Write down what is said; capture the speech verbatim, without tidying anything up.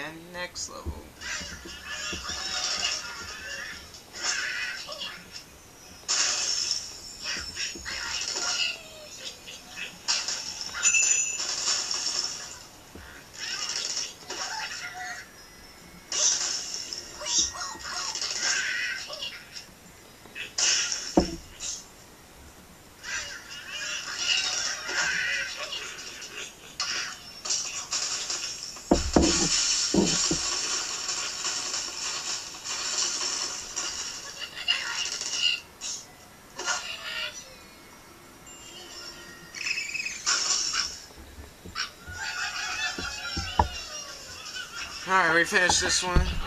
and next level. Alright, we finished this one.